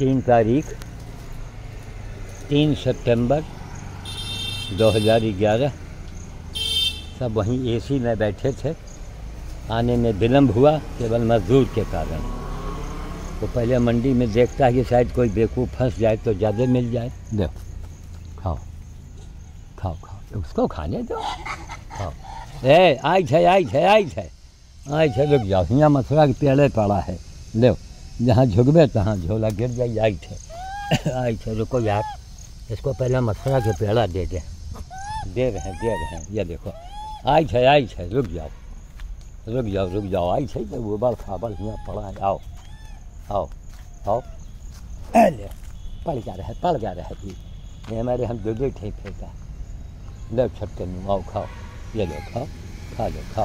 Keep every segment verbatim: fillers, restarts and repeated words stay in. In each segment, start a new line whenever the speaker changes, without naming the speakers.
तीन तारीख तीन सितंबर दो हज़ार ग्यारह। सब वहीं एसी में बैठे थे। आने में विलम्ब हुआ केवल मजदूर के कारण। तो पहले मंडी में देखता है कि शायद कोई बेवकूफ़ फंस जाए तो ज़्यादा मिल जाए। देखो खाओ खाओ खाओ, उसको खाने दो, खाओ। ए आई है आई है आई है आई है, रुक जाओ, यहाँ मथुरा के पेड़े पड़ा है, लो जहाँ झुकबे तहाँ झोला गिर जाए। आई है आई है, रुको यार, इसको पहले मथुरा के पेड़ा दे दे दे रहे हैं दे रहे हैं। ये देखो आई है आई है, रुक जाओ रुक जाओ रुक जाओ, आई है तो वो बाल खाबल यहाँ पड़ा है। आओ आओ आओ, ले पड़ जा रहा है पड़ जा रहा है जी, ये हमारे हम दो दो थे फेंका। लो छटके में आओ खाओ, ये लो खाओ, खा लो खाओ,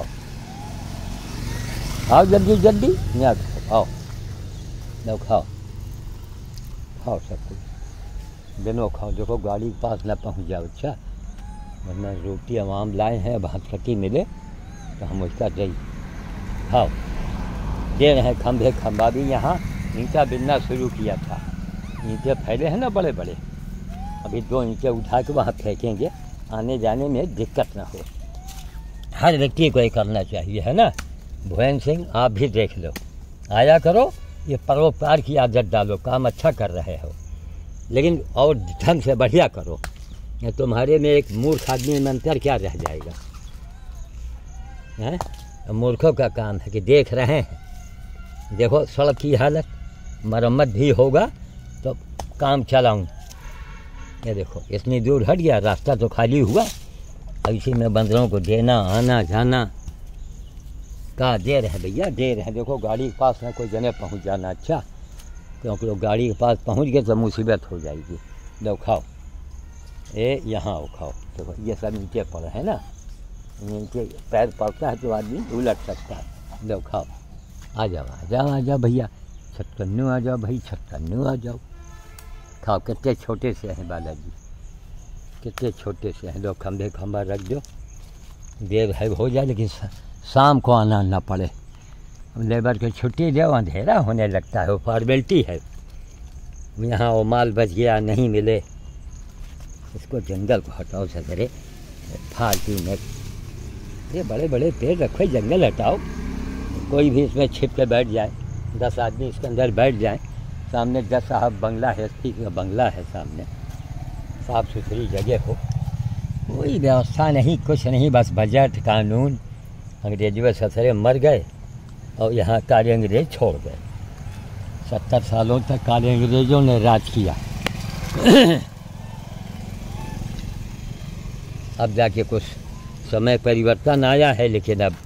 आओ जल्दी जल्दी यहाँ खाओ, आओ लो खाओ खाओ सब कुछ दोनों खाओ। देखो गाड़ी के पास ना पहुँच जाओ, अच्छा, वरना रोटी आवाम लाए हैं, अब हथकटी मिले तो हम उसका दही खाओ। दे रहे हैं खंभे खंभा भी, यहाँ ईंटा बिनना शुरू किया था। ईंटे फैले हैं ना बड़े बड़े, अभी दो ईंटे उठा के वहाँ फेंकेंगे, आने जाने में दिक्कत ना हो। हर व्यक्ति को ये करना चाहिए, है ना। भुवन सिंह आप भी देख लो, आया करो, ये परोपकार की आदत डालो, काम अच्छा कर रहे हो, लेकिन और ढंग से बढ़िया करो। या तुम्हारे में एक मूर्ख आदमी में अंतर क्या रह जाएगा, हैं? मूर्खों का काम है कि देख रहे हैं। देखो सड़क की हालत, मरम्मत भी होगा तो काम चलाऊं। ये देखो इतनी दूर हट गया, रास्ता तो खाली हुआ, इसी में बंदरों को देना आना जाना कहाँ दे रहे भैया, दे रहे। देखो गाड़ी के पास में कोई जने पहुंच जाना, अच्छा, क्योंकि लोग गाड़ी के पास पहुंच गए तो मुसीबत हो जाएगी। लो खाओ, ए यहाँ आओ खाओ। देखो ये सब नीचे पड़े है ना, नीचे पैर पड़ता है तो आदमी उलट सकता है। लो खाओ, आ जाओ आ जाओ आ जाओ भैया, छटकन्नू आ जाओ भाई, छटकन्नू आ जाओ, खाओ। कितने छोटे से हैं बालाजी, कितने छोटे से हैं। लो खंभे खंभा रख दो, देर है हो जाए, लेकिन शाम को आना ना पड़े। लेबर की छुट्टी दो, अंधेरा होने लगता है, वो फॉर्मेलिटी है। यहाँ वो माल बच गया नहीं मिले, इसको जंगल को हटाओ सदरे, फालतू में ये बड़े बड़े पेड़ रखो, जंगल हटाओ। कोई भी इसमें छिप के बैठ जाए, दस आदमी इसके अंदर बैठ जाए। सामने जज साहब बंगला है, एस पी का बंगला है सामने, साफ़ सुथरी जगह हो, कोई व्यवस्था नहीं, कुछ नहीं, बस बजट कानून। अंग्रेजी व ससरे मर गए और यहाँ काले अंग्रेज छोड़ गए। सत्तर सालों तक काले अंग्रेजों ने राज किया। अब जाके कुछ समय परिवर्तन आया है, लेकिन अब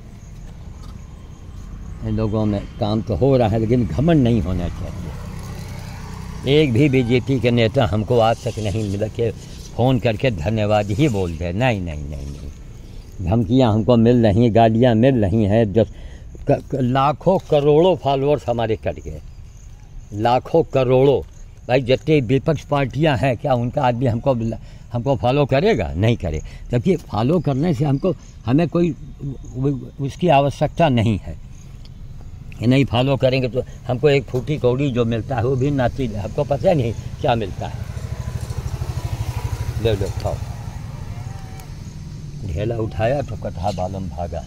इन लोगों में काम तो हो रहा है, लेकिन घमंड नहीं होना चाहिए। एक भी बीजेपी के नेता हमको आज तक नहीं मिला कि फ़ोन करके धन्यवाद ही बोल दे। नहीं नहीं नहीं नहीं, धमकियाँ हमको मिल रही, गालियाँ मिल रही हैं। दस लाखों करोड़ों फॉलोअर्स हमारे कट गए, लाखों करोड़ों। भाई जितनी विपक्ष पार्टियां हैं, क्या उनका आदमी हमको हमको फॉलो करेगा? नहीं करे। जबकि फॉलो करने से हमको हमें कोई उसकी आवश्यकता नहीं है। नहीं फॉलो करेंगे तो हमको एक फूटी कौड़ी जो मिलता है वो भी नाती, हमको पता नहीं क्या मिलता है। ले लो खाओ। ढेला उठाया तो कटहा बालम भागा,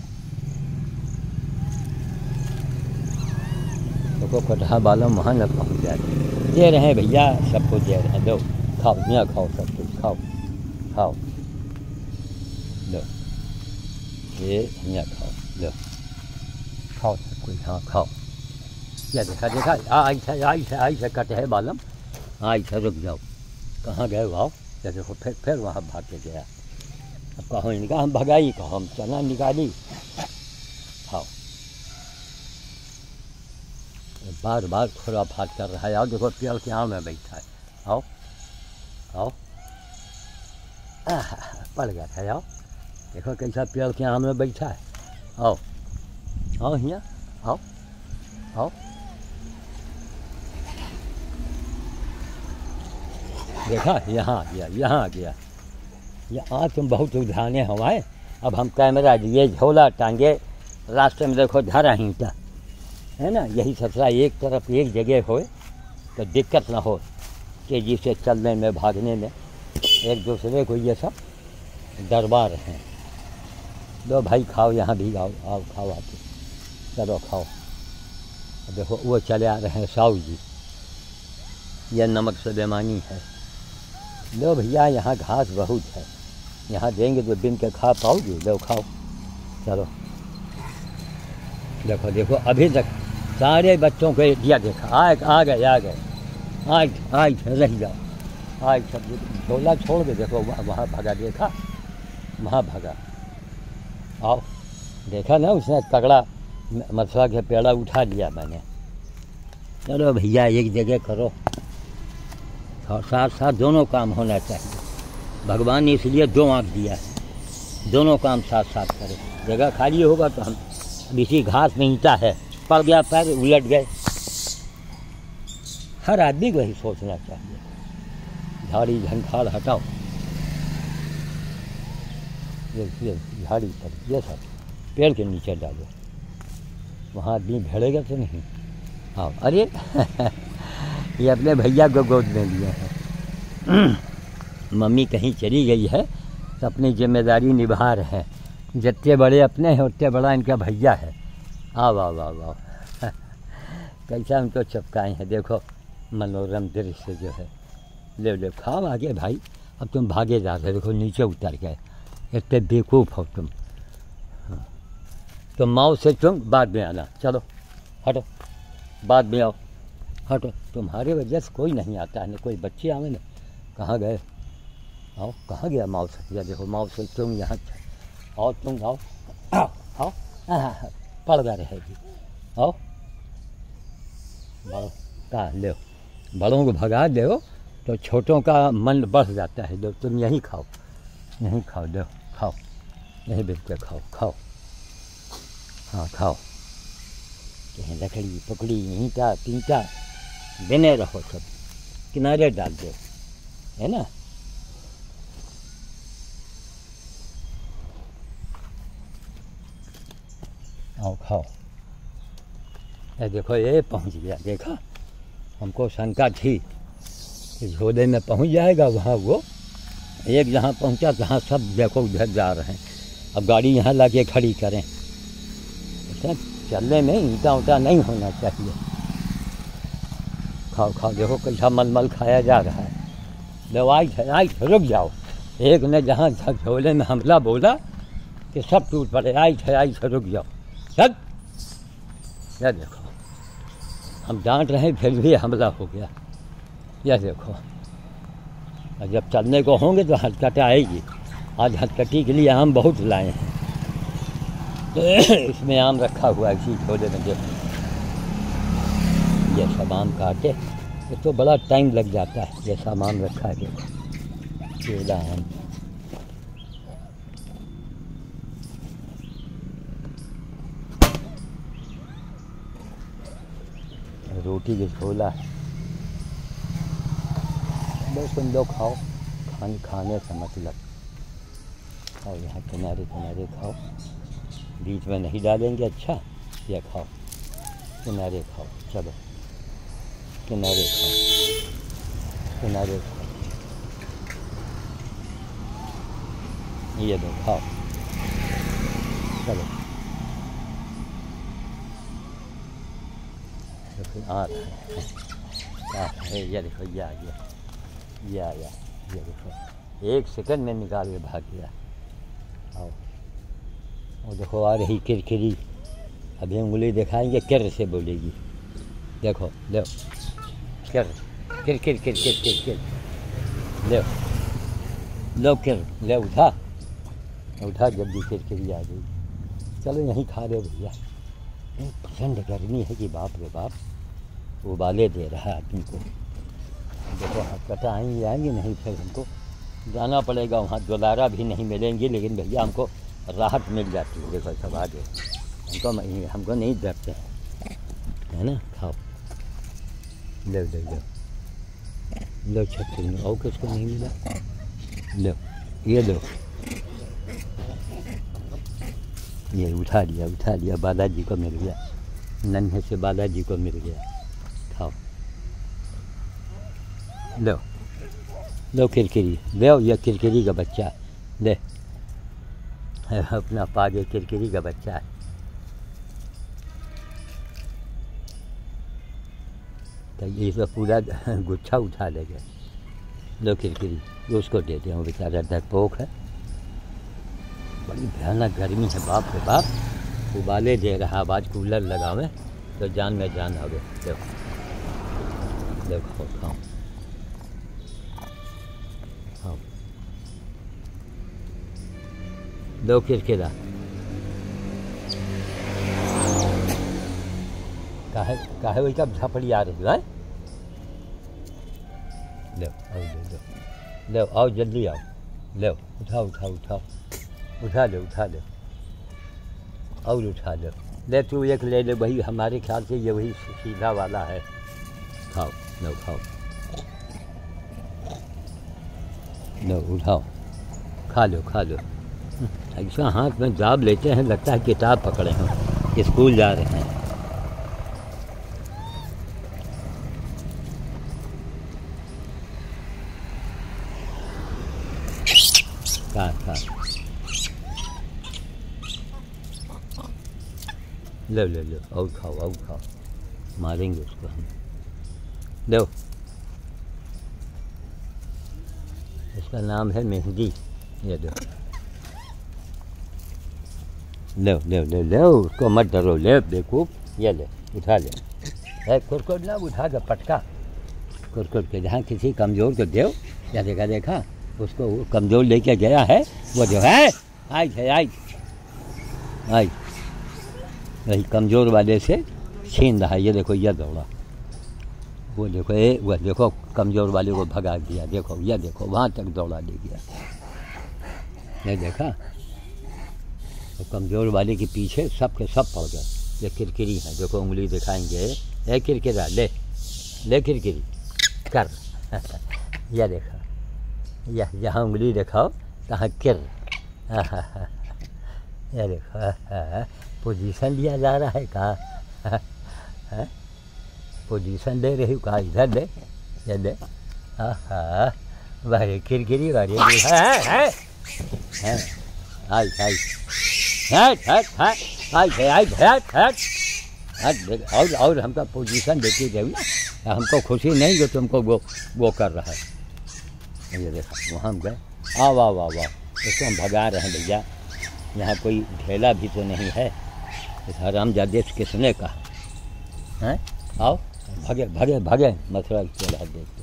तो कटहा बालम वहाँ न पहुँच जाए। दे रहे हैं भैया, सबको दे रहे हैं, लो खाओ, यहाँ खाओ, सब कुछ खाओ खाओ, लो ये यहाँ खाओ, लो खाओ सब कुछ, हाँ खाओ। क्या देखा देखा, आई है आई है आई है कटहे बालम, आई है, रुक जाओ, कहाँ गए वाओ? या देखो फिर फिर वहाँ भाग के गया। अब कहो इनका हम भगाई, कहो हम चना निकाली, खाओ। बार बार खुराफात कर रहा है। आओ देखो पेड़ के आम में बैठा है, आओ आओ, पड़ गया था। आओ देखो कैसा पेड़ के आम में बैठा है, आओ आओ यहाँ आओ आओ। देखा यहाँ गया यहाँ गया, यहाँ तुम बहुत उधाने हवाएं। अब हम कैमरा लिए, झोला टांगे, रास्ते में देखो धरा ईंटा है ना, यही ससरा एक तरफ एक जगह होए तो दिक्कत ना हो तेजी से चलने में, भागने में। एक दूसरे को ये सब डरवा रहे हैं। लो भाई खाओ, यहाँ भी आओ, आओ खाओ आके, चलो खाओ। देखो वो चले आ रहे हैं साहू जी, यह नमक से बेमानी है। लो भैया यहाँ घास बहुत है, यहाँ देंगे तो बिन के खा पाओगे, लो खाओ चलो। देखो देखो अभी तक सारे बच्चों को दिया, देखा आ आ गए आ गए आज आज रह जाओ, आज सब झोला छोड़ के देखो वहाँ भगा, देखा वहाँ भगा। आओ देखा ना, उसने तगड़ा मसवा के पेड़ा उठा लिया मैंने। चलो भैया एक जगह करो, साथ साथ दोनों काम होना चाहिए। भगवान ने इसलिए दो आँख दिया है, दोनों काम साथ साथ करें। जगह खाली होगा तो हम इसी घास में ईंटा है, पड़ गया पैर उलट गए। हर आदमी को ही सोचना चाहिए। झाड़ी झंखाड़ हटाओ, ये ये झाड़ी पर ये सब पेड़ के नीचे डालो, वहाँ आदमी भिड़ेगा तो नहीं। हाँ अरे ये अपने भैया को गोद में लिए हैं। मम्मी कहीं चली गई है तो अपनी जिम्मेदारी निभा रहे हैं। जितने बड़े अपने हैं उतने बड़ा इनका भैया है। आओ आओ आओ आओ कैसा हमको चपकाए हैं, देखो मनोरम दृश्य जो है। ले ले खाओ आगे भाई, अब तुम भागे जा रहे, देखो नीचे उतर गए, इतने बेवकूफ़ हो तुम। हाँ तो माओ से तुम बाद में आना, चलो हटो बाद में आओ, हटो। तुम्हारे वजह से कोई नहीं आता है, ना कोई बच्चे आवे ना। कहाँ गए, आओ कहाँ गया माओ से, या देखो माओ से तुम यहाँ आओ, तुम आओ आओ आओ, पड़ गया रहेगी, आओ बड़ों का ले, बड़ों को भगा दो तो छोटों का मन बढ़ जाता है। दो तुम यहीं खाओ, यहीं खाओ, दो खाओ, यहीं बैठ के खाओ खाओ, हाँ खाओ। कहीं लकड़ी पकड़ी ईंटा पींटा देने रहो, सब किनारे डाल दो, है ना। आओ खाओ। ये देखो ये पहुंच गया, देखा हमको शंका थी कि झोले में पहुंच जाएगा, वहाँ वो एक जहाँ पहुंचा जहाँ सब देखो उधर जा रहे हैं। अब गाड़ी यहाँ ला के खड़ी करें, ऐसा चलने में ईंटा उंटा नहीं होना चाहिए। खाओ खाओ, देखो कैसा मलमल खाया जा रहा है। लो आई आई रुक जाओ, एक ने जहाँ झोले में हमला बोला कि सब टूट पड़े, आई थे आई थे रुक जाओ, चल। यह देखो हम डांट रहे फिर भी हमला हो गया। यह देखो और जब चलने को होंगे तो हथकटी आएगी। आज हथकटी के लिए आम बहुत लाए हैं, तो इसमें आम रखा हुआ है इसी झोले में। देखो ये सब आम काटे, ये तो बड़ा टाइम लग जाता है। ये सब आम रखा है, केला आम। रोटी के झोला है, बस तुम लोग खाओ, खाने खाने का मतलब। और यहाँ किनारे किनारे खाओ, बीच में नहीं डालेंगे। अच्छा ये खाओ, किनारे खाओ, चलो किनारे खाओ, किनारे खाओ, ये दो खाओ, चलो। देखो आ रहा है, क्या है ये देखो, ये आ गया, ये आया, ये देखो एक सेकंड में निकाल के भाग गया। आओ और देखो आ रही किरकिरी, अभी उंगली दिखाएंगे किर से बोलेगी। देखो लो किर किर किर किर किर किर किर लो लो किर ले, उठा उठा, जल्दी किरकिरी आ गई। चलो यहीं खा रहे भैया, प्रचंड गर्मी है कि बाप रे बाप, उबाले दे रहा है आदमी को। देखो हथकटा आएंगे आएंगे नहीं, फिर हमको जाना पड़ेगा वहाँ, दोबारा भी नहीं मिलेंगे। लेकिन भैया हमको राहत मिल जाती है। देखो सब आगे, हमको हमको नहीं डरते हैं, है ना। खाओ, लो लो लो लो छत्तीस में, और किसको नहीं मिला, लो ये लो, ये उठा लिया उठा लिया, बालाजी को मिल गया, नन्हे से बालाजी को मिल गया। खाओ लो लो किरकिरी, लो ये किरकिरी का बच्चा ले, अपना पागे किरकिरी का बच्चा है। तो ये तो पूरा गुच्छा उठा ले गए। लो किरकिरी उसको देते हैं, वो बेचारा डरपोक है। बड़ी भयानक गर्मी है, बाप रे बाप। उबाले दे रहा, आवाज़ कूलर लगावे तो जान में जान आ गए। देखो देखो खाओ खाओ। लो किरकिरा, काहे काहे वही का झपड़ी आ रही है। लो आओ लो लो आओ जल्दी आओ, लो उठाओ उठाओ उठाओ, उठा लो उठा लो और उठा लो। ले तू एक ले ले, वही हमारे ख्याल से ये वही सीधा वाला है। खाओ लो खाओ लो उठाओ, खा लो खा लो। ऐसा हाथ में जाब लेते हैं, लगता है किताब पकड़े हैं, स्कूल जा रहे हैं। खा खा लो लो लो और खाओ और खाओ, मारेंगे उसको हम। लो इसका नाम है मेहंदी। ये दो लो लो लो लो, उसको मत डरो। ले देखो ये ले उठा ले, कुरकुर ना उठा कर पटका कुरकुर के, जहाँ किसी कमज़ोर को दो। या देखा देखा उसको वो कमज़ोर लेके गया है, वो जो है आई है आई आई वही कमज़ोर वाले से छीन रहा है। ये देखो ये दौड़ा, वो देखो ए वो देखो कमज़ोर वाले को भगा दिया। देखो ये देखो वहाँ तक दौड़ा ले गया। ये देखा, तो कमज़ोर वाले के पीछे सब के सब पड़ गए। ये किरकिरी है, देखो उंगली दिखाएंगे। ए किरकिरा ले ले किरकिरी कर यह देखा, यह यहाँ उंगली दिखाओ कहाँ किर। यह देखो पोजीशन लिया जा रहा है, कहाँ पोजीशन ले रही हूँ, कहाँ इधर ले ये ले। हाँ हाँ वाह किरकिरी वाले है है है आई आई हट हट हट आई है आई हट हट हट। और और हमका पोजीशन देती रही, हमको खुशी नहीं जो तुमको वो वो कर रहा है। ये देखा वहाँ हम गए, आ वाह वाह वाह, उसको हम भगा रहे हैं भैया। यहाँ कोई ढेला भी तो नहीं है, इस हरामजादे किसने कहा हैं। आओ भगे भगे भगे मथुरा चला देखते।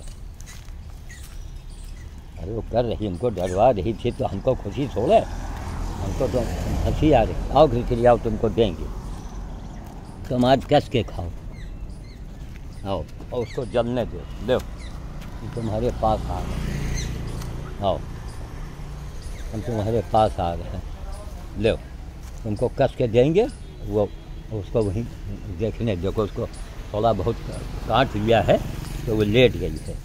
अरे वो कर रही, हमको डरवा रही थी तो हमको खुशी थोड़े, हमको तो हंसी आ रही। आओ खिलखिली आओ, तुमको देंगे, तुम आज कस के खाओ। आओ और उसको जलने दो, दो तुम्हारे पास आ रहे। आओ हम तुम्हारे पास आ रहे हैं, लो तुमको कस के देंगे। वो उसको वहीं देखने देखो, उसको थोड़ा बहुत काट लिया है तो वो लेट गई है।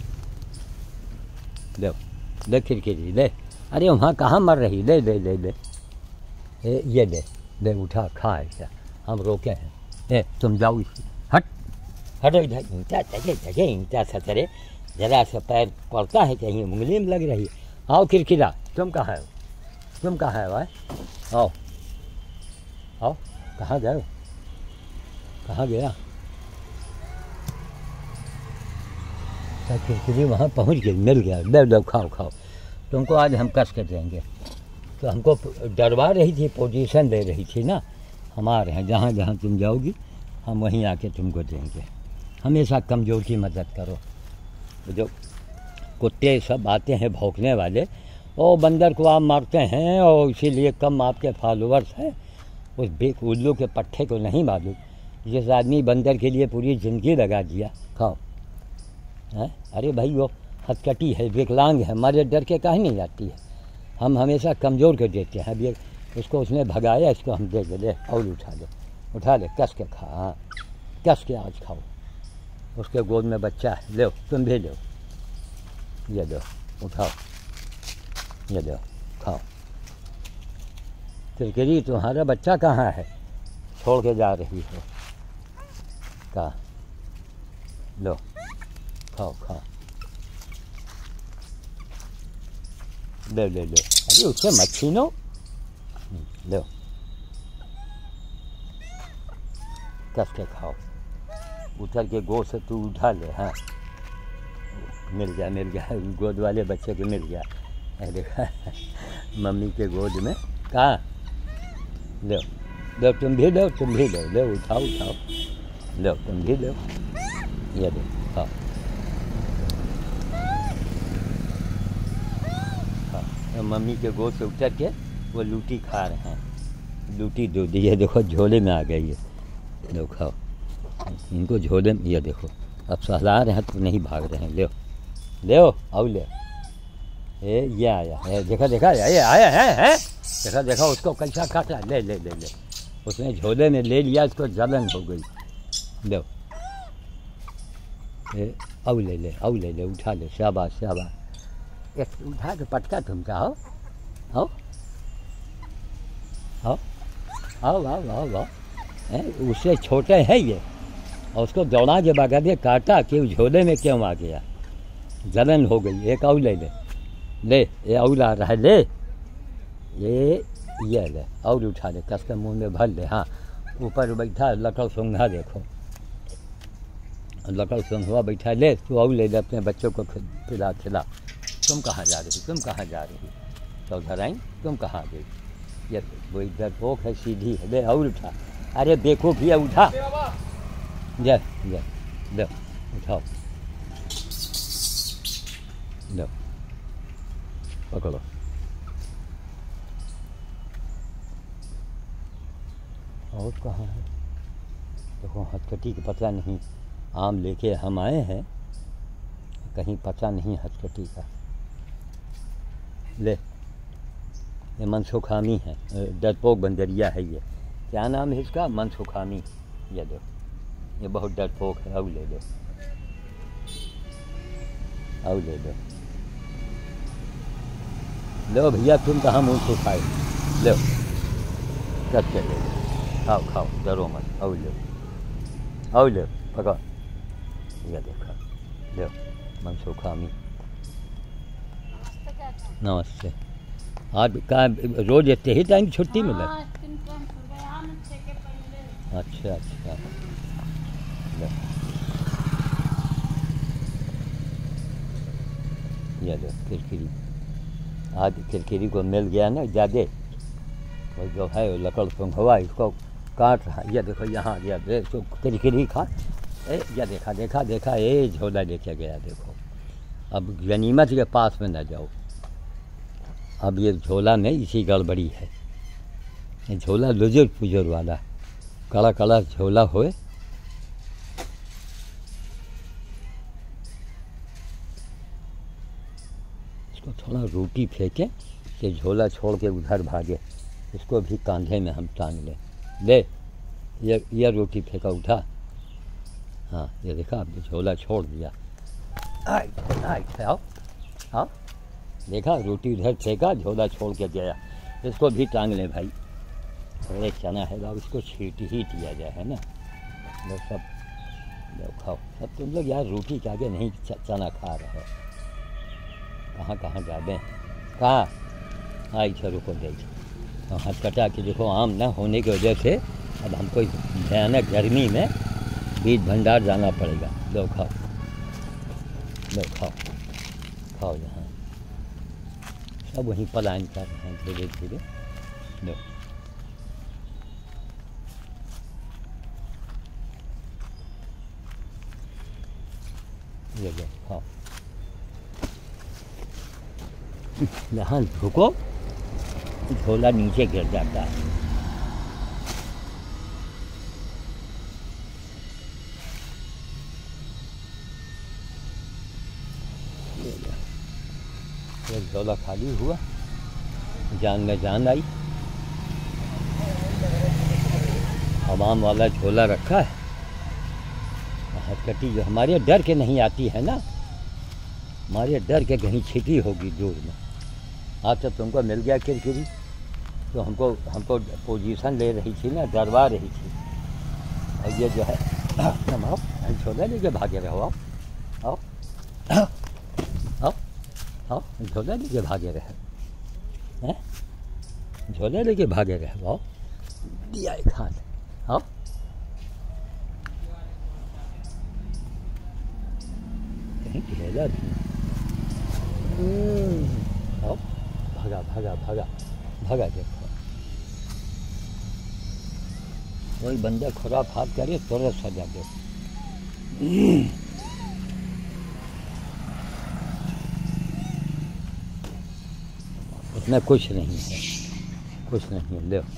लो ले खिड़की ले, अरे वहाँ कहाँ मर रही, ले ले ले ले ए, ये ले ले उठा खा। ऐसा हम रोके हैं, ए तुम जाओ, हट हटो इधर। ईंटा जगे जगे ईंटा सतरे, जरा सा पैर पड़ता है कहीं उंगली में लग रही। आओ किरकिरा, तुम कहाँ हो, तुम कहाँ हो, आओ आओ, कहाँ गए, कहाँ गया। किरकिरी वहाँ पहुँच गई, मिल गया। ले लो खाओ खाओ, तुमको आज हम कस के देंगे। तो हमको डरवा रही थी, पोजीशन दे रही थी ना, हम आ रहे हैं, जहाँ जहाँ तुम जाओगी हम वहीं आके तुमको देंगे। हमेशा कमज़ोर की मदद करो। जो कुत्ते सब आते हैं भौंकने वाले, वो बंदर को आप मारते हैं और इसीलिए कम आपके फॉलोअर्स हैं। उस बेक उल्लू के पट्टे को नहीं मालूम, जिस आदमी बंदर के लिए पूरी ज़िंदगी लगा दिया। खाओ है, अरे भाई वो हथकटी है, विकलांग है, हमारे डर के काहे नहीं आती है। हम हमेशा कमज़ोर को देते हैं। अब ये उसको उसने भगाया, इसको हम दे दे। और उठा ले उठा ले, कस के खा, हाँ कस के आज खाओ। उसके गोद में बच्चा है, लो तुम भी लो, ये लो उठाओ, ये लो खाओ। किरकिरी तुम्हारा बच्चा कहाँ है, छोड़ के जा रही हो, कहाँ, लो खाओ खाओ ले ले लो, अरे उससे मत छीनो, लो कस के खाओ, उतर के गोद से तू उठा ले। हाँ मिल गया मिल गया, गोद वाले बच्चे को मिल गया। देखा मम्मी के गोद में, कहाँ लो लो, तुम भी लो तुम भी लो, लो उठाओ उठाओ, लो तुम भी लो, ये दो खाओ। हाँ मम्मी के गोद से उतर के वो लूटी खा रहे हैं, लूटी दूध। ये देखो झोले में आ गई है, लो खाओ इनको झोले में। ये देखो अब सहला रहे हैं तो नहीं भाग रहे हैं, ले ले आओ ले, ए ये आया है, देखा देखा ये आया है, है? देखा देखा उसको कैसा काटा, ले ले ले ले, उसने झोले में ले लिया, इसको जलन हो गई। लो ए आओ ले ले, आओ ले ले, उठा ले, शाबाश शाबाश, एक उठा के पटका तुमका, आओ आओ आओ आओ आओ आओ आओ, उससे छोटे है ये, और उसको दौड़ा के भगा दे, काटा कि झोले में क्यों आ गया, जलन हो गई। एक और ले ले, ले ये और आ रहा है, ले ये ये ले और उठा ले, कस के मुँह में भर ले। हाँ ऊपर बैठा लकड़ सूंघा, देखो लकड़ सूंघवा बैठा, ले तू और ले ले, अपने बच्चों को पिला खिला। तुम कहाँ जा रही, तुम कहाँ जा रही चौधराइन, तुम कहाँ गई? ये वो इधर पोख है, सीधी है, ले और उठा, अरे देखो भैया उठा, जा जा लो उठाओ, लो पकड़ो। और कहाँ है, देखो हथकटी का पता नहीं, आम लेके हम आए हैं, कहीं पता नहीं हथकटी का। ले ये मनसुखामी है, डरपोक बंदरिया है ये, क्या नाम है इसका, मनसुखामी। ये दो, ये बहुत डरपोक है, अब ले लो अब ले लो, लो भैया तुम कहाँ मुँह सुखाए, लो कट के ले लो, खाओ खाओ डरो मत, और लो और लो पकड़, ये देखा लो मनसुखामी। नमस्ते, आज का रोज इतने ही टाइम छुट्टी मिला? अच्छा अच्छा, ये लो किरकिरी, आज किरकिरी को मिल गया ना ज़्यादा, वो जो है वो लकड़ सूंघवा इसको काट रहा। ये देखो यहाँ गया, देखो किरकिरी खा, ए ये देखा देखा देखा, ये झोला लेके गया। देखो अब गनीमत के पास में न जाओ, अब ये झोला में इसी गड़बड़ी है, ये झोला लुजुर पुजुर वाला, कड़ा कड़ा झोला होए। इसको थोड़ा रोटी फेंके कि झोला छोड़ के उधर भागे, इसको भी कांधे में हम टांग लें। ले ये ये रोटी फेंका, उठा, हाँ ये देखा अब झोला छोड़ दिया, आई आई आओ आओ, देखा रोटी उधर फेंका, झोला छोड़ के गया, इसको भी टांग लें भाई। थोड़े चना है अब इसको छीट ही दिया जाए, है ना। लो सब लो खाओ सब, तुम लोग यार रोटी के आगे नहीं चना खा रहे हो, कहाँ कहाँ जाते हैं, कहाँ आई छो रुको दे, हाथ कटा के देखो, आम ना होने की वजह से अब हमको भयानक गर्मी में बीज भंडार जाना पड़ेगा। लो खाओ लो खाओ खाओ, यहाँ सब वहीं पलायन कर रहे हैं धीरे धीरे। लो ये लो खाओ, यहाँ झुको, झोला नीचे गिर जाता है। एक झोला खाली हुआ, जान में जान आई, हमाम वाला झोला रखा है। हथकटी जो हमारे डर के नहीं आती है ना, हमारे डर के कहीं छिपी होगी दूर में। आज तक तुमको मिल गया किरकिरी, तो हमको हमको पोजीशन ले रही थी ना, डरवा रही थी। और ये जो है तुम आओ, झोला लेके भागे रहो, आओ आओ आओ आओ, झोला लेके भागे रहे, हैं? झोले लेके भागे रहे आओ, दिया एक हाथ आओ। कहीं ढेला भी आओ, भागा भागा भागा भागा। देखो कोई बंदा खुरा फात करे तुरंत सजा दो। इसमें कुछ नहीं है, कुछ नहीं है। लो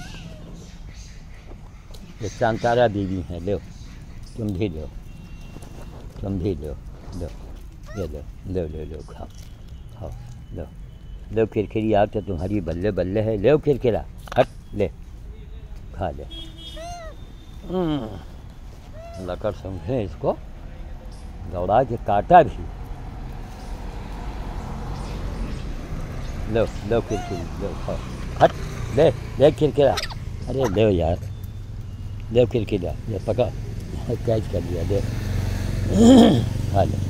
ये चांतारा दीदी हैं, लो तुम भी लो, तुम भी लो, लो ये लो लो लो लो खाओ खाओ। लो लो किरकिरी आप तो तुम्हारी बल्ले बल्ले है। लो किरकिरा हट, ले खा ले। लकड़ समझे इसको दौड़ा के काटा भी। लो लो किरकिरी लो खाओ, हट ले ले किरकिरा। अरे ले यार, ले किरकिरा, ये पका कैच कर दिया, दे खा ले।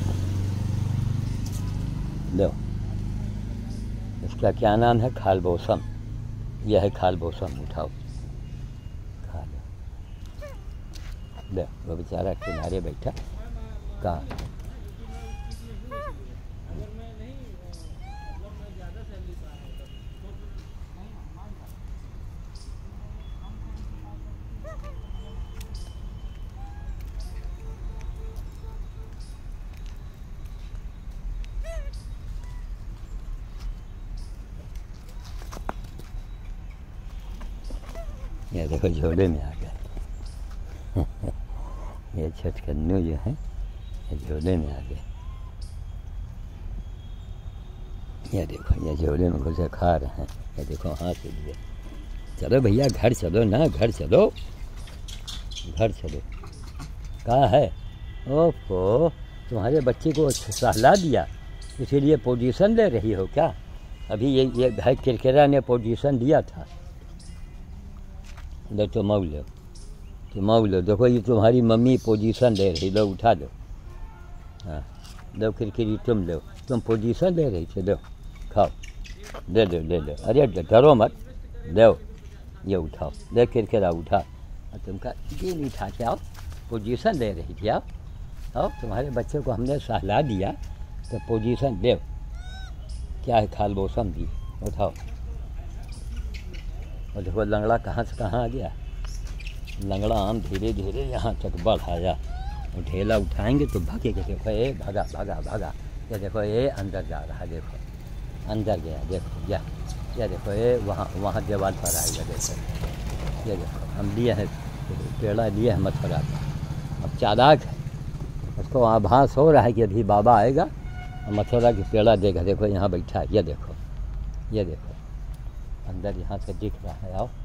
लो इसका क्या नाम है? खालबोसम। यह है खालबोसम, उठाओ खा लो। ले वो बेचारा किनारे बैठा कहाँ। ये देखो झोले में आ गए। ये छटकन्नू जो है ये झोले में आ गए। ये देखो ये झोले में घुसे खा रहे हैं। ये देखो हाथ से लिए। चलो भैया घर चलो ना, घर चलो, घर चलो। कहाँ है? ओफो, तुम्हारे बच्चे को सहला दिया इसीलिए पोजीशन ले रही हो क्या? अभी ये ये भाई किरकिरा ने पोजीशन दिया था। लो तो मऊ लो, तो मऊ लो। देखो ये तुम्हारी मम्मी पोजीशन ले रही, लो उठा लो। हाँ लो किरकिरी तुम लो, तुम पोजीशन ले रही थी, लो खाओ, ले लो ले लो। अरे डरो मत, लो ये उठाओ, ले किरकिरा उठा। और तुमका ये नहीं था क्या? आओ, पोजीशन ले रही थी, आओ आओ। तुम्हारे बच्चे को हमने सहला दिया तो पोजीशन ले। क्या है? खालबोसम दी, उठाओ। और देखो लंगड़ा कहाँ से कहाँ आ गया। लंगड़ा आम धीरे धीरे यहाँ तक बढ़ाया। और ढेला उठाएंगे तो भागेगा। देखो ये भागा भागा भागा। ये देखो ये अंदर जा रहा है, देखो अंदर गया, देखो या ये देखो ये वहाँ वहाँ दीवार पर आएगा। देखो ये देखो हम लिए हैं पेड़ा, लिए हैं मथुरा का। अब चालाक है, उसको आभास हो रहा है कि अभी बाबा आएगा और मथुरा की पेड़ा देगा। देखो यहाँ बैठा है, ये देखो ये देखो अंदर यहाँ से दिख रहा है। आओ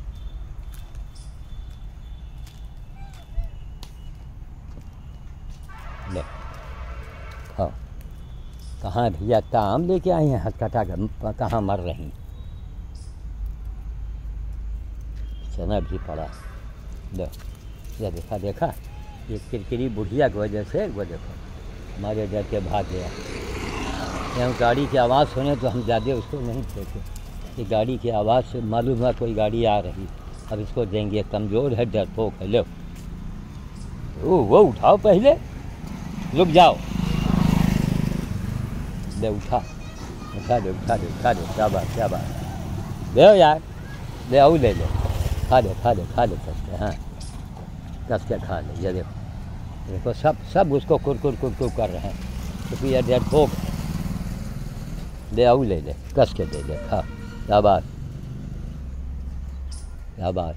ले खाओ। कहाँ भैया ताम लेके आए हैं हटकटा कर, कहाँ मर रही? चना भी पड़ा। लो ये देखा देखा ये किरकिरी बुढ़िया की वजह से वो देखो हमारे डर के भाग गया। यहाँ गाड़ी की आवाज़ सुने तो हम ज़्यादा उसको नहीं फेंके कि गाड़ी की आवाज़ से मालूम हुआ कोई गाड़ी आ रही। अब इसको देंगे, कमज़ोर है, डरपोक है। लो वो वो उठाओ, पहले रुक जाओ। ले उठा उठा दो उठा दो उठा दो। क्या बात क्या बात। ले यार ले आओ, ले लो, खा दो खा दो खा दो कस के। हाँ कस के खा लो। ये देखो देखो सब सब उसको कुरकुर कुरकुर कर रहे हैं क्योंकि ये डरपोक है। ले आओ, ले ले, कस के दे ले, खा। क्या बात क्या बात।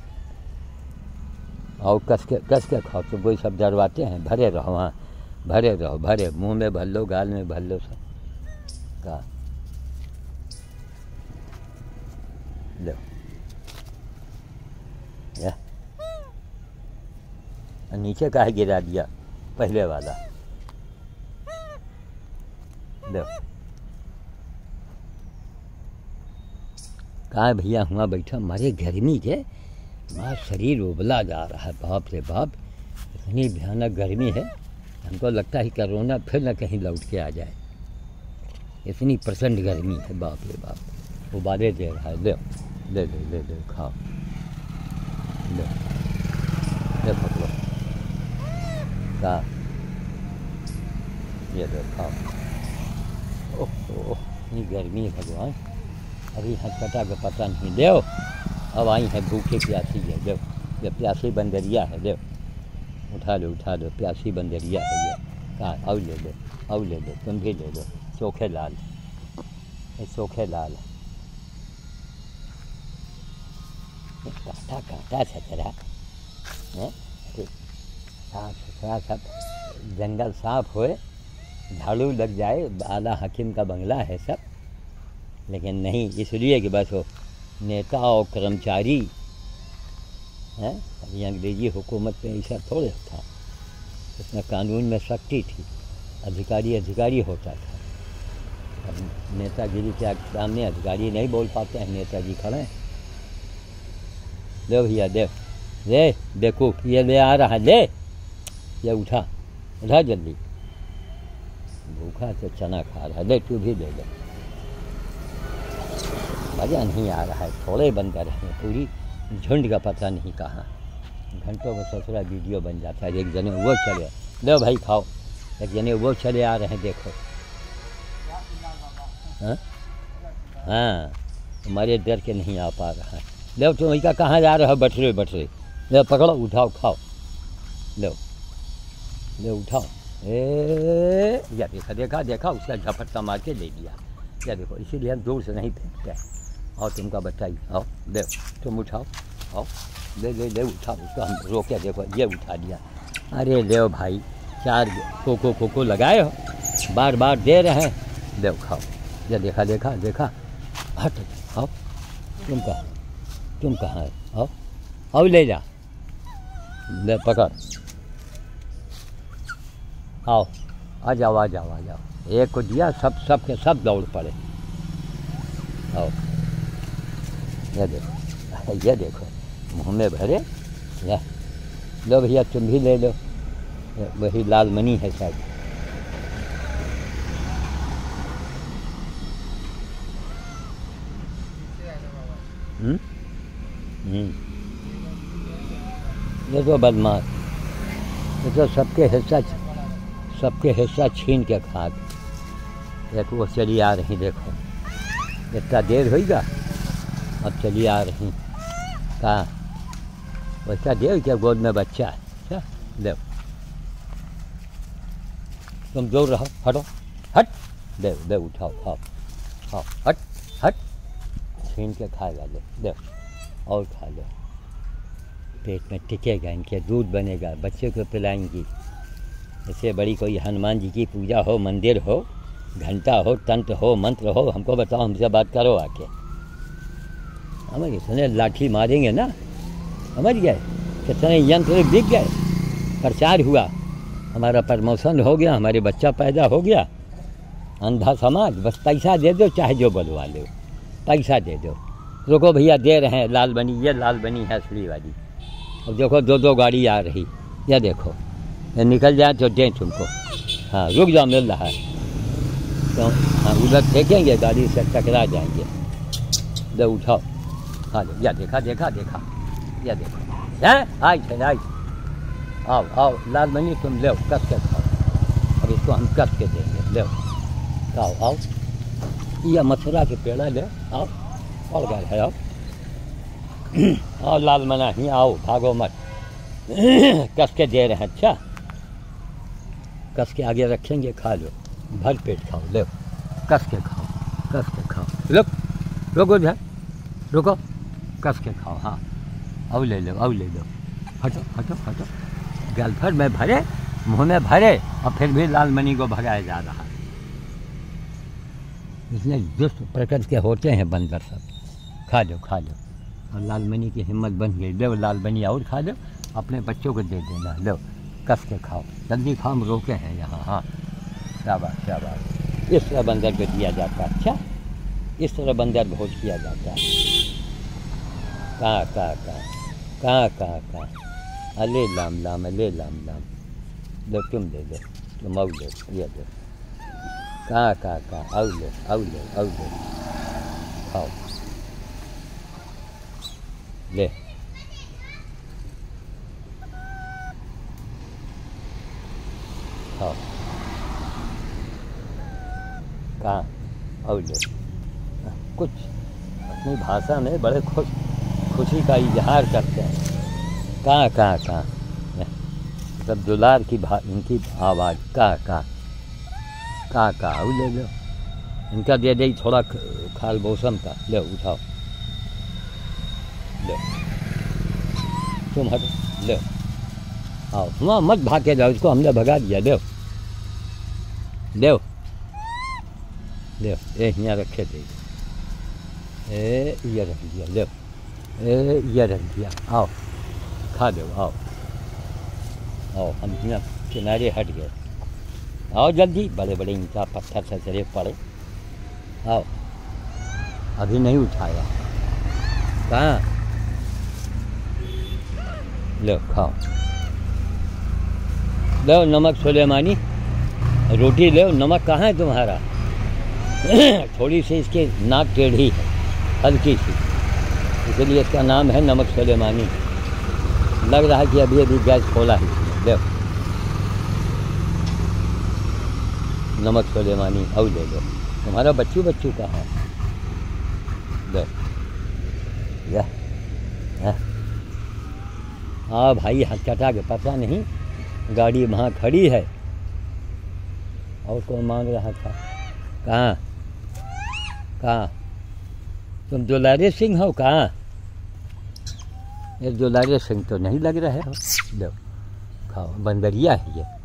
आओ कस के कस के खाओ। तो कोई सब डरवाते हैं? भरे रहो, हाँ भरे रहो, भरे मुंह में भर लो, गाल में भर लो, सब का लो। या नीचे काहे गिरा दिया पहले वाला? लो कहाँ भैया हुआ बैठा? हमारे गर्मी के हमारा शरीर उबला जा रहा है। बाप रे बाप, इतनी भयानक गर्मी है, हमको लगता है कोरोना फिर न कहीं लौट के आ जाए। इतनी प्रचंड गर्मी है, बाप रे बाप। उबाले दे रहा है। ले ले ले ले ले खाओ, ले ले पकड़ो का, ये ले खाओ। ओह ओह इतनी गर्मी है भगवान, अभी हटपटा का पता नहीं। ले अब आई है भूखे प्यासी है। ले ये प्यासी बंदरिया है। ले उठा लो उठा लो, प्यासी बंदरिया है ये। कहाँ और ले लो और ले लो, तुम भी ले लो। चोखे लाल, ये चोखे लाल काटा काटा सतरा है। साफ सुथरा सब जंगल साफ होए, झाड़ू लग जाए, आला हकीम का बंगला है सब, लेकिन नहीं, इसलिए कि बस वो नेता और कर्मचारी हैं। अभी अंग्रेजी हुकूमत में ऐसा थोड़ा था, उसमें कानून में सख्ती थी, अधिकारी अधिकारी होता था। अब नेतागिरी के सामने अधिकारी नहीं बोल पाते हैं, नेताजी खड़े हैं। ले भैया दे, ले देखो ये ले आ रहा है, ले ये उठा उठा जल्दी, भूखा तो चना खा रहा है। ले तू भी ले ले, मज़ा नहीं आ रहा है, थोड़े बंदर हैं, पूरी झुंड का पता नहीं कहाँ। घंटों में ससुरा वीडियो बन जाता है। एक जने वो चले, लो भाई खाओ, एक जने वो चले आ रहे हैं, देखो। हाँ हाँ हमारे डर के नहीं आ पा रहा है। लो तुम इसका कहाँ जा रहे हो, बटरे बटरे, लो पकड़ो उठाओ खाओ, लो लो उठाओ। ए या देखा देखा देखा उसका झपट्टा मार के ले लिया। या देखो, इसीलिए हम दूर से नहीं फेंकते हैं। और तुमका बताइए, आओ ले तुम उठाओ, आओ ले ले ले उठाओ उसको। हम रोके, देखो ये उठा लिया। अरे ले भाई, चार कोको कोको लगाए हो, बार बार दे रहे हैं, ले खाओ। ये देखा देखा देखा, हट आओ, तुम कहाँ तुम कहाँ है, आओ आओ ले जा, ले पकड़, आओ आ जाओ आ जाओ आ जाओ। एक को दिया, सब सब के सब दौड़ पड़े। आओ ये देखो, ये देखो मुँह में भरे। या लो भैया तुम भी ले लो, वही लाल मनी है शायद। हम्म हम्म ये तो बदमाश, ये तो सबके हिस्सा सबके हिस्सा छीन के खा गए। एक वो चली आ रही, देखो इतना देर होगा, अब चली आ रही। कहाँ वैसा देव क्या, गोद में बच्चा है। अच्छा देव तुम दूर रहो, हटो हट, देव देव उठाओ खाओ खाओ, हट हट, छीन के खाएगा। ले देव और खा लो, पेट में टिकेगा, इनके दूध बनेगा, बच्चे को पिलाएंगी। इससे बड़ी कोई हनुमान जी की पूजा हो, मंदिर हो, घंटा हो, तंत्र हो, मंत्र हो, हमको बताओ, हमसे बात करो आके। हम इतने लाठी मारेंगे ना, समझ गए, कितने यंत्र बिक गए, प्रचार हुआ, हमारा प्रमोशन हो गया, हमारे बच्चा पैदा हो गया। अंधा समाज, बस पैसा दे दो, चाहे जो बोलवा लो, पैसा दे दो। रुको भैया दे रहे हैं, लाल बनी, ये लाल बनी है असली वाली। अब देखो दो दो गाड़ी आ रही, ये देखो, ये निकल जाए तो दें तुमको। हाँ रुक जाओ, मिल रहा है तो हाँ उधर फेंकेंगे, गाड़ी से टकरा जाएंगे। दे उठाओ खा लो। या देखा देखा देखा, या देखो है आई थे आई, आओ आओ लाल बनी तुम ले, कस के खाओ। अब इसको हम कस के देंगे, ले आओ आओ, या मथुरा के पेड़ा ले आओ, और गए है आओ आओ लाल मना ही, आओ भागो मत, कस के दे रहे हैं। अच्छा कस के आगे रखेंगे, खा लो, भर पेट खाओ, ले कस के खाओ, कस के खाओ। रुक रुको जा, रुको, कस के खाओ। हाँ अब ले लो, अब ले लो, हटो हटो हटो। गलफर में भरे, मुँह में भरे, और फिर भी लाल मनी को भगाया जा रहा है। इसलिए दुष्ट प्रकृति के होते हैं बंदर सब। खा लो खा लो, और लाल मनी की हिम्मत बन गई। लो लाल मनी और खा लो, अपने बच्चों को दे देना। लो कस के खाओ, जल्दी खाओ, हम रोके हैं यहाँ। हाँ शाबाश शाबाश, इस तरह बंदर को दिया जाता है। अच्छा इस तरह बंदर भोज किया जाता है। कहाँ कहाँ कहाँ कहाँ कहाँ कहाँ, अले लाम लाम, अले लाम लाम। लो तुम दे दो, तुम और लो, ये दो। कहाँ कहाँ कहाँ, और लो और लो और लो, खाओ, ले खाओ, कहाँ और ले। कुछ अपनी भाषा में बड़े खुश खुशी का इजहार करते हैं। कहाँ कहाँ कहाँ सब दुलार की भा इनकी आवाज़ कहाँ कहाँ कहाँ कहाँ और ले लो, इनका दे दे थोड़ा खाल मौसम का, ले उठाओ, ले तुम हटो, ले आओ, वहाँ मत भाग के जाओ, इसको हमने भगा दिया, ले ले ले, ए यहाँ रखे थे, ए ये रख दिया, ले ए ये रख दिया, आओ खा दो, आओ आओ, हम यहाँ किनारे हट गए, आओ जल्दी, बड़े बड़े ईंटा पत्थर से चले पड़े, आओ, अभी नहीं उठाया, कहाँ, लो खाओ, लो नमक सुलेमानी, रोटी लो, नमक कहाँ है तुम्हारा? थोड़ी सी इसकी नाक टेढ़ी है, हल्की सी, इसलिए इसका नाम है नमक सुलेमानी। लग रहा है कि अभी अभी गैस खोला है, लो नमक सुलेमानी और ले लो। तुम्हारा बच्चू बच्चू कहाँ है? लो या हाँ भाई, हचटा के पता नहीं, गाड़ी वहाँ खड़ी है और कौन मांग रहा था? कहाँ कहाँ तुम दुलारे सिंह हो? कहाँ ये दुलारे सिंह तो नहीं लग रहे हो, लो खाओ, बंदरिया है ये।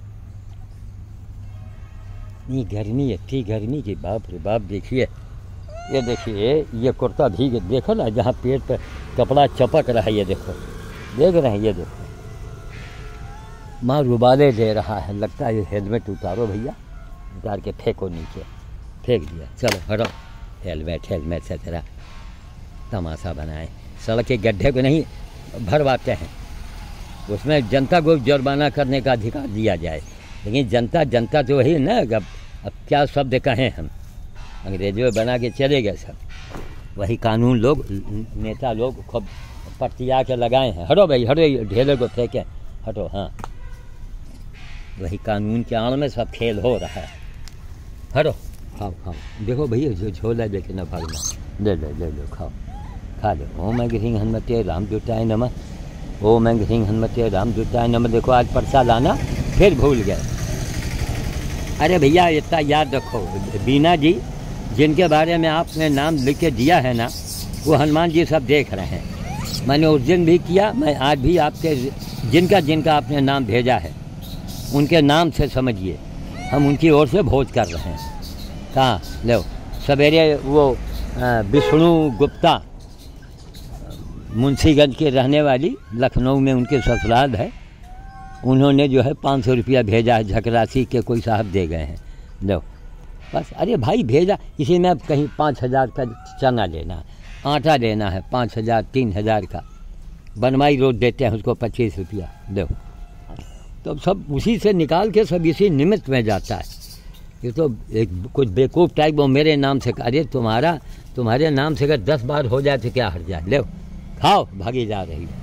नहीं गर्मी, इतनी गर्मी की बाप रे बाप। देखिए ये, देखिए ये कुर्ता भीग, देखो ना जहाँ पेट पर कपड़ा चपक रहा है, ये देखो, देख रहे हैं, ये देखो माँ रुबाले दे रहा है, लगता है ये हेलमेट उतारो भैया, उतार के फेंको नीचे, फेंक दिया, चलो हटो, हेलमेट हेलमेट से तेरा तमाशा बनाए। सड़क के गड्ढे को नहीं भरवाते हैं, उसमें जनता को जुर्माना करने का अधिकार दिया जाए, लेकिन जनता जनता तो वही ना। अब अब क्या शब्द कहें हम, अंग्रेजों में बना के चले गए सब, वही कानून लोग नेता लोग खूब पट्टिया के लगाए हैं। हटो भाई हटो, ढेले को फेंके, हटो, हाँ वही कानून के आड़ में सब खेल हो रहा है, हटो खाओ खाओ। देखो भैया जो झोला लेके न भागना, ले लो ले लो खाओ, खा लो। ओम ह्रीं हनुमते राम दूताय नमः, ओम ह्रीं हनुमते राम दूताय नमः। देखो आज परसा लाना फिर भूल गए। अरे भैया इतना याद रखो, बीना जी जिनके बारे में आपने नाम लिख के दिया है ना, वो हनुमान जी सब देख रहे हैं। मैंने उस दिन भी किया, मैं आज भी आपके जिनका जिनका आपने नाम भेजा है उनके नाम से समझिए हम उनकी ओर से भोज कर रहे हैं। कहाँ लो, सवेरे वो विष्णु गुप्ता मुंशीगंज के रहने वाली, लखनऊ में उनके ससुराल है, उन्होंने जो है पाँच सौ रुपया भेजा है, झकरासी के कोई साहब दे गए हैं, लो बस। अरे भाई भेजा, इसी में अब कहीं पाँच हज़ार का चना लेना, आटा लेना है पाँच हज़ार तीन हज़ार का, बनवाई रोज देते हैं उसको पच्चीस रुपया, दो। तो सब उसी से निकाल के सब इसी निमित्त में जाता है। ये तो एक कुछ बेवकूफ़ टाइप वो मेरे नाम से, अरे तुम्हारा तुम्हारे नाम से अगर दस बार हो जाए तो क्या हट जाए, ले खाओ, भागी जा रही है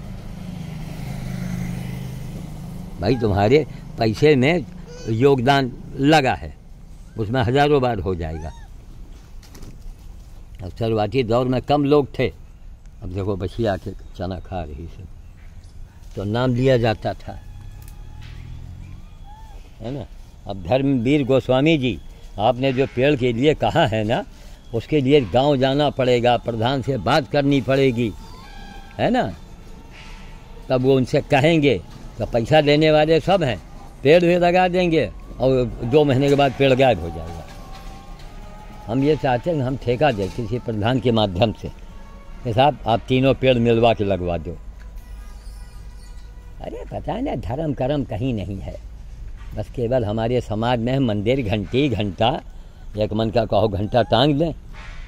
भाई। तुम्हारे पैसे में योगदान लगा है, उसमें हज़ारों बार हो जाएगा। अब शुरुआती दौर में कम लोग थे, अब देखो बछिया के चना खा रही से, तो नाम लिया जाता था, है ना। अब धर्मवीर गोस्वामी जी, आपने जो पेड़ के लिए कहा है ना, उसके लिए गांव जाना पड़ेगा, प्रधान से बात करनी पड़ेगी, है ना, तब वो उनसे कहेंगे तो पैसा देने वाले सब हैं, पेड़ भी लगा देंगे और दो महीने के बाद पेड़ गायब हो जाएगा। हम ये चाहते हैं हम ठेका दें किसी प्रधान के माध्यम से कि साहब आप तीनों पेड़ मिलवा के लगवा दो। अरे पता है ना, धर्म कर्म कहीं नहीं है, बस केवल हमारे समाज में मंदिर, घंटी, घंटा, एक मन का कहो घंटा टांग लें,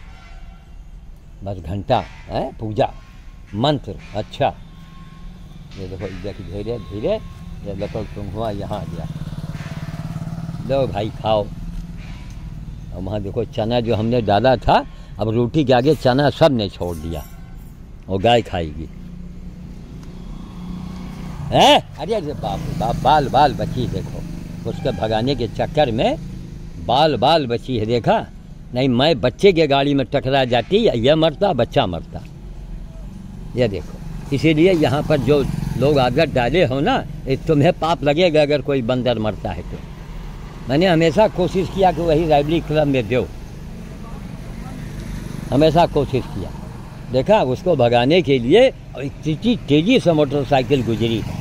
बस घंटा है, पूजा मंत्र। अच्छा ये देखो, देखो धीरे धीरे ये देखो तुम हुआ यहाँ गया, लो भाई खाओ। और वहाँ देखो चना जो हमने डाला था अब रोटी के आगे चना सब ने छोड़ दिया, वो गाय खाएगी। है अरे अरे बाप रे बाप, बाल बाल बची, देखो उसके भगाने के चक्कर में बाल बाल बची है, देखा नहीं मैं बच्चे के गाड़ी में टकरा जाती, यह मरता बच्चा मरता। ये देखो, इसीलिए यहाँ पर जो लोग आदत डाले हो ना, तुम्हें पाप लगेगा अगर कोई बंदर मरता है तो। मैंने हमेशा कोशिश किया कि वही राइवली क्लब में दो, हमेशा कोशिश किया। देखा उसको भगाने के लिए इतनी तेजी से मोटरसाइकिल गुजरी है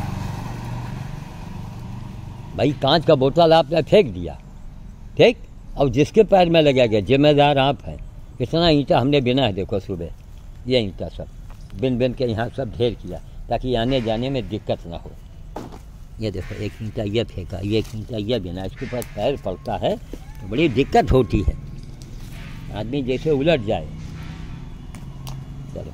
भाई, कांच का बोतल आपने फेंक दिया, ठीक, और जिसके पैर में लगा गया जिम्मेदार आप हैं। इतना ईंटा हमने बिना है, देखो सुबह ये ईंटा सब बिन बिन के यहाँ सब ढेर किया ताकि आने जाने में दिक्कत ना हो। ये देखो एक ईंटा ये फेंका, ये ईंटा ये बिना, इसके पास पैर पड़ता है तो बड़ी दिक्कत होती है, आदमी जैसे उलट जाए। चलो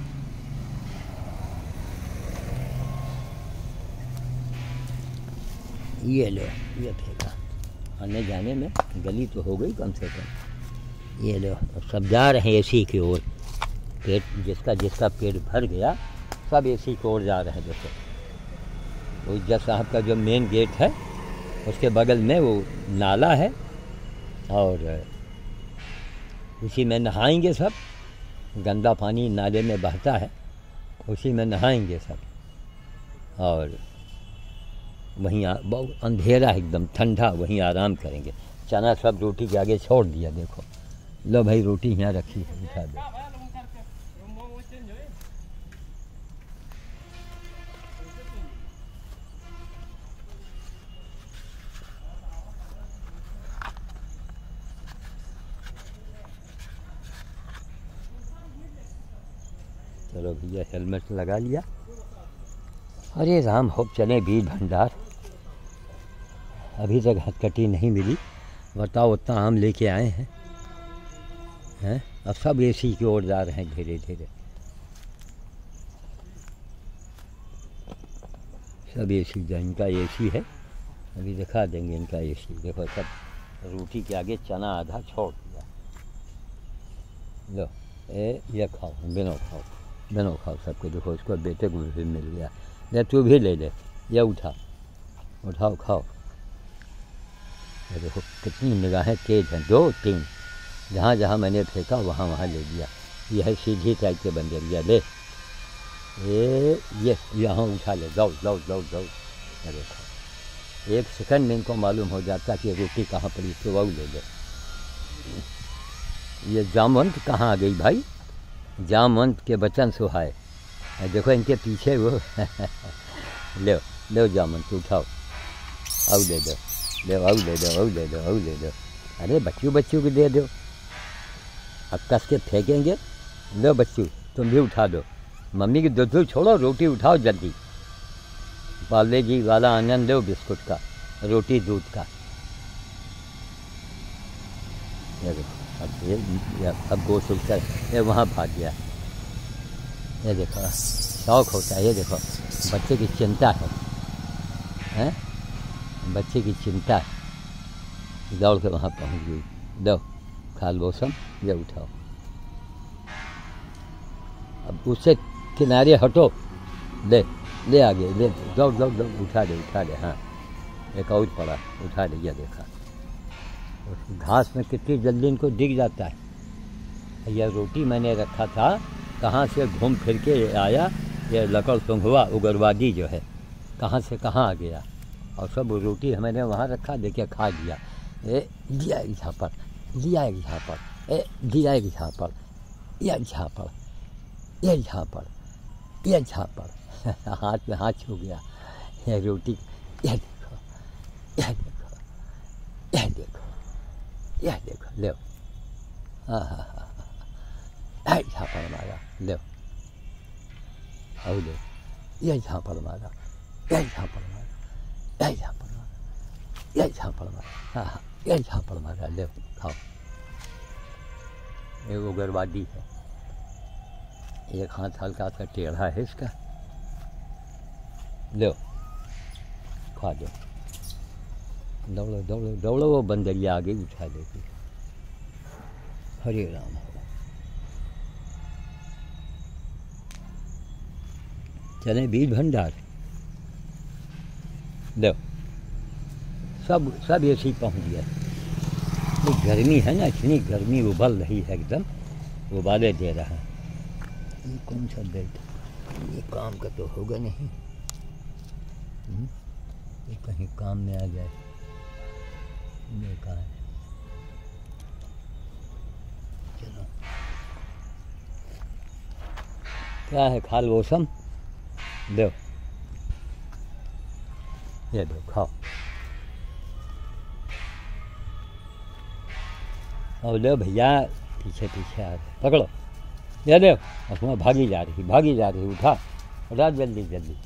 ये लो, ये फेंका, आने जाने में गली तो हो गई कम से कम। ये लो, सब जा रहे हैं एसी की ओर, पेट जिसका जिसका पेट भर गया सब एसी की ओर जा रहे हैं। देखो वो जज साहब का जो मेन गेट है उसके बगल में वो नाला है और उसी में नहाएंगे सब, गंदा पानी नाले में बहता है, उसी में नहाएंगे सब और वहीं बहुत अंधेरा एकदम ठंडा, वहीं आराम करेंगे। चना सब रोटी के आगे छोड़ दिया, देखो लो भाई रोटी यहाँ रखी है, उठा दो। चलो भैया हेलमेट लगा लिया। अरे राम हो, चले बीज भंडार, अभी तक हथकटी नहीं मिली, बताओ उतना आम लेके आए हैं हैं अब सब एसी की ओर जा रहे हैं धीरे धीरे, सब एसी, इनका एसी है, अभी दिखा देंगे इनका एसी। देखो सब रोटी के आगे चना आधा छोड़ दिया, लो ए ये खाओ, बिनो खाओ, बिनो खाओ सबको। देखो इसको बेटे को भी मिल गया, ले तू भी ले ले, ये उठा उठाओ खाओ। ये देखो कितनी निगाहें तेज हैं, दो तीन, जहाँ जहाँ मैंने फेंका वहाँ वहाँ ले लिया। यह है सीधी टाइप के बंदर, लिया ले ये ये यहाँ उठा ले, दौड़ दौड़ दौड़ दौड़। ये देखो एक सेकंड में इनको मालूम हो जाता कि रोटी कहाँ पड़ी, तो वो ले ले। ये जामवंत कहाँ आ गई भाई, जामवंत के बचन सुहाए, देखो इनके पीछे वो ले ले जामवंत उठाओ, आओ दे दो, ले आओ दे दो, आओ दे दो, आओ दे दो। अरे बच्चों बच्चों को दे दो, अब कस के फेंकेंगे। लो बच्चों तुम भी उठा दो, मम्मी की दूध छोड़ो, रोटी उठाओ जल्दी। पार्ले जी वाला आनंद लो बिस्कुट का, रोटी दूध का। ये देखो अब ये अब गोश्त उठकर ये वहाँ भाग गया। ये देखो शौक होता है, ये देखो बच्चे की चिंता है, हैं बच्चे की चिंता है, दौड़ के वहाँ पहुँच गई। दो खाल मौसम, ये उठाओ, अब उससे किनारे हटो, ले ले आगे ले, दौड़ दौड़ दौड़, उठा दे उठा दे। हाँ एक और पड़ा, उठा दे, ये देखा घास में कितनी जल्दी इनको दिख जाता है। यह रोटी मैंने रखा था, कहाँ से घूम फिर के आया, ये लकड़ सुंघवा उग्रवादी जो है कहाँ से कहाँ आ गया, और सब रोटी मैंने वहाँ रखा, देखिए खा लिया। ए लिया यहाँ पर, लिया यहाँ पर, ए लिया यहाँ पर, यह यहाँ पर, यह यहाँ पर, यह यहाँ पर हाथ में हाथ छू गया। यह रोटी, यह देखो, यह देखो, यह देखो, यह देखो, ले हाँ हाँ हाँ हाँ यहाँ पर मारा, ले और ले, यह यहाँ पर मारा, यह यहाँ पर मारा, यह यहाँ पर मारा, यह यहाँ पर मारा, हाँ हाँ यह यहाँ पर मारा, ले खाओ। ये उग्रवादी है, एक हाथ हल्का सा टेढ़ा है इसका, लो खा दो। दौड़ो दौड़ो दौड़ो, वो बंदरिया आगे उठा देती। हरे राम। चले बीज भंडार। दो सब सब ऐसे ही पहुँच गया। तो गर्मी है ना, इतनी गर्मी उबल रही है एकदम, उबाले दे रहा है। ये कौन सा बेल्ट, ये काम का तो होगा नहीं, ये कहीं काम में आ जाए, बेकार है। चलो क्या है, खाल मौसम दो, ये दो खाओ और दो भैया, पीछे पीछे आ रहे, पकड़ो, ये दो। उसमें भागी जा रही भागी जा रही, उठा उठा जल्दी जल्दी।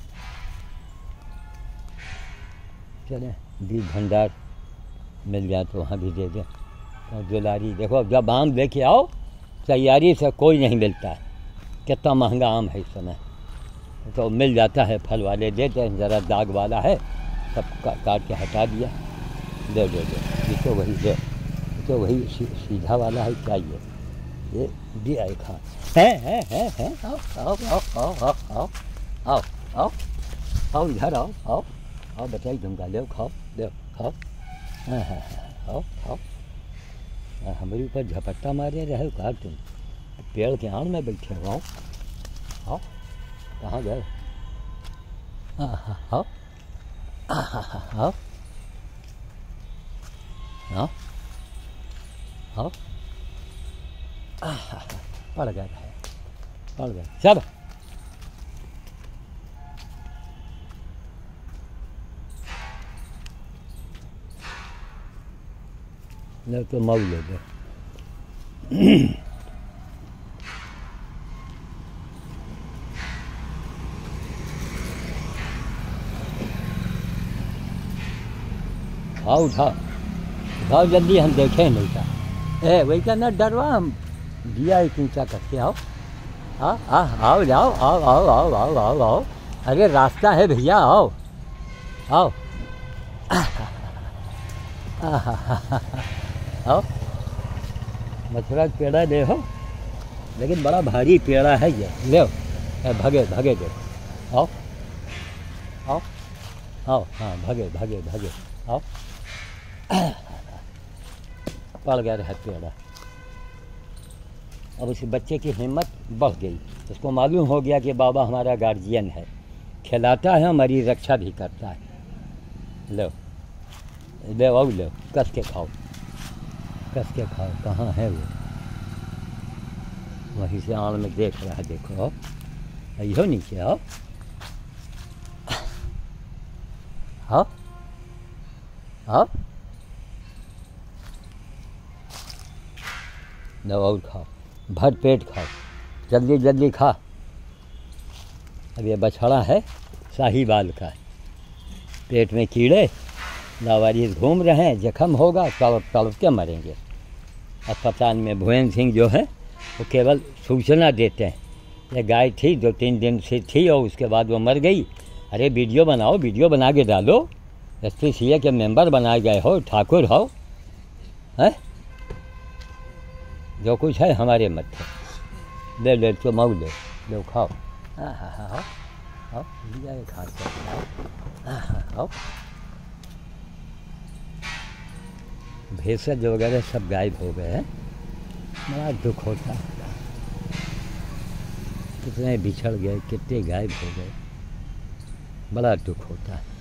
चले बीज भंडार मिल जाए तो वहाँ भी दे दें। और दुलारी देखो, जब आम लेके आओ तैयारी से कोई नहीं मिलता है, कितना महंगा आम है इस समय, तो मिल जाता है, फल वाले देते हैं, ज़रा दाग वाला है सब का, काट के हटा दिया, दे दे दे, ये तो वही दे, तो वही सी, सीधा वाला है, चाहिए ये दिया है, खा है है है है आओ आओ आओ आओ आओ आओ आओ आओ आओ इधर आओ आओ आओ बताइए तुमका, ले खाओ, ले खाओ, हाँ हाँ हाँ आओ खाओ। हमारे ऊपर झपट्टा मारे रहे हो कहा, तुम पेड़ के आड़ में बैठे हो, आओ आओ, कहाँ गए, हाँ हाँ आओ आओ आओ आओ, पड़ गया है, पड़ गया सब। ले तो मऊ ले दो। आओ उठाओ उठाओ जल्दी, हम देखें नहीं था, ए वही का ना डरवा, हम दिया एक ऊँचा करके, आओ हाँ हाँ आओ जाओ, आओ आओ आओ आओ आओ आओ, अरे रास्ता है भैया, आओ आओ आओ। मथुरा का पेड़ा ले हो, लेकिन बड़ा भारी पेड़ा है ये, ले भगे भगे दे, आओ आओ आओ, हाँ भगे भगे भगे आओ। पड़ गया रहा पेड़ा। अब उस बच्चे की हिम्मत बढ़ गई, उसको मालूम हो गया कि बाबा हमारा गार्जियन है, खिलाता है, हमारी रक्षा भी करता है। लो ले आओ, लो कस के खाओ, कस के खाओ। कहाँ है वो, वहीं से आड़ में देख रहा है, देखो आओ, यो नीचे आओ आओ आओ, लो और खाओ, भर पेट खाओ, जल्दी जल्दी खा। अब ये बछड़ा है साहिवाल का, पेट में कीड़े लावारिस घूम रहे हैं, जख्म होगा तड़प तड़प के मरेंगे। अस्पताल में भुवन सिंह जो है वो केवल सूचना देते हैं, ये गाय थी दो तीन दिन से थी और उसके बाद वो मर गई। अरे वीडियो बनाओ, वीडियो बना के डालो, एस पी सी ए के मेंबर बनाए गए हो, ठाकुर हो, हैं जो कुछ है हमारे मत है। ले ले तो मऊ ले, लो खाओ, हाँ हाँ हाँ आओ आओ, लिया है खा के आओ, हाँ हाँ आओ। भेषज वगैरह सब गायब हो गए हैं, बड़ा दुख होता है, कितने बिछड़ गए, कितने गायब हो गए, बड़ा दुख होता है।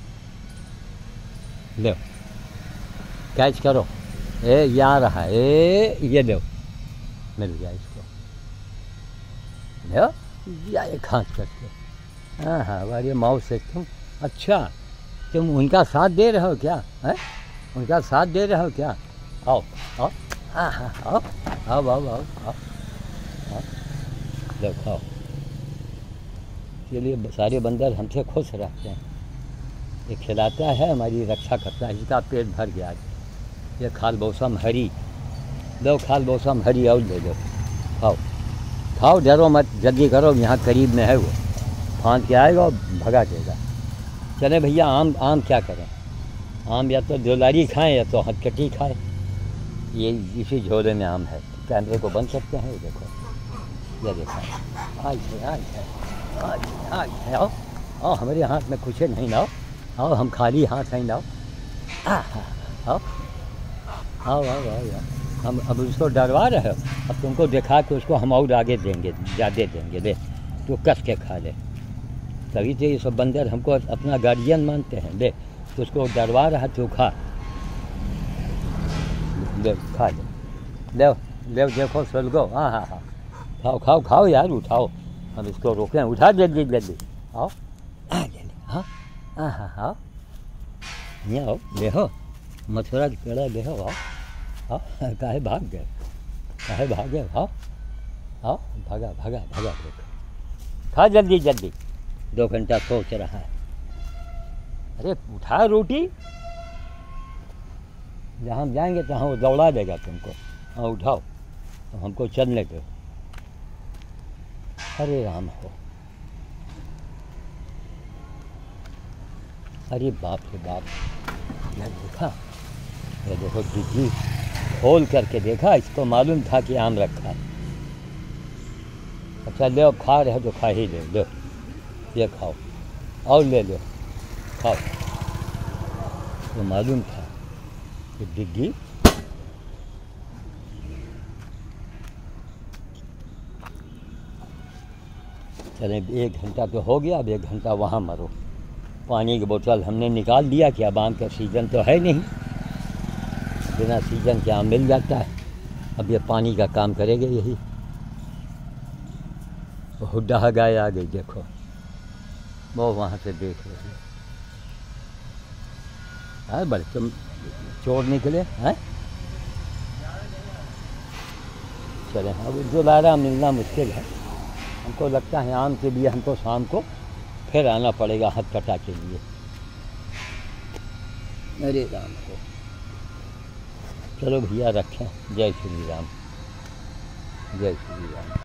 लो कैच करो, ए ये आ रहा है, ए ये लो, मिल गया इसको, लो या ये खाँच करके, हाँ हाँ वारी माओ से तुम, अच्छा तुम उनका साथ दे रहे हो क्या, है उनका साथ दे रहे हो क्या, आओ आओ, हाँ हाँ आओ आओ आओ आओ आओ आओ, लो खाओ। इसलिए सारे बंदर हमसे खुश रहते हैं, ये खिलाता है, हमारी रक्षा करता है, इसका पेट भर गया। ये खाल मौसम हरी, लो खाल मौसम हरी और ले लो, खाओ खाओ, डरो मत, जल्दी करो, यहाँ करीब में है वो, फांद के आएगा और भगा देगा। चले भैया, आम आम क्या करें, आम या तो दुलारी खाएं या तो हथकटी खाएं, ये इसी झोले में आम है। कैमरे को बंद करते हैं, देखो ये देखो, आज है आज है हाँ हाँ आओ आओ, हमारे हाथ में कुछ नहीं लाओ, आओ हम खाली हाथ नहीं लाओ। हाँ हाँ आओ आओ आओ आओ यार, हम अब उसको डरवा रहे हो, अब तुमको दिखा के उसको हम और आगे देंगे, ज़्यादा देंगे, दे तो कस के खा ले। तभी तो ये सब बंदर हमको अपना गार्जियन मानते हैं। ले तो उसको डरवा रहा तो खा ले, खा ले, ले ले देखो सुलगो। हाँ हाँ हाँ खाओ खाओ खाओ यार, उठाओ, हम इसको रोकें, उठा जल्दी जल्दी, आओ आ जल्दी। हाँ हाँ हाँ हाँ यहाँ आओ, देखो मथुरा के पेड़ा देखो, आओ आओ, काहे भाग गए, काहे भाग गए, आओ आओ, भागा भागा भागा, देखो खा जल्दी जल्दी, दो घंटा सोच रहा है। अरे उठा रोटी, जहाँ हम जाएंगे तो वो दौड़ा देगा तुमको। हाँ उठाओ, तो हमको चलने दो। अरे राम हो, अरे बाप रे बाप, ये देखा, ये देखो डिग्गी खोल करके देखा, इसको मालूम था कि आम रखा है। अच्छा ले, खा रहे हो तो खा ही ले, लो ये खाओ और ले लो, खाओ। तो मालूम था कि डिग्गी चले, एक घंटा तो हो गया, अब एक घंटा वहाँ मरो। पानी की बोतल हमने निकाल दिया कि अब आम का सीज़न तो है नहीं, बिना सीज़न के आम मिल जाता है। अब ये पानी का काम करेगा यही। हुड्डा गाय आ गई, देखो वो वहाँ से देख रही है। हाँ बड़े तुम चोर निकले हैं, चले। अब दोबारा मिलना मुश्किल है, हमको लगता है आम के लिए हमको शाम को फिर आना पड़ेगा हथकटा के लिए। अरे राम को, चलो भैया रखें। जय श्री राम, जय श्री राम।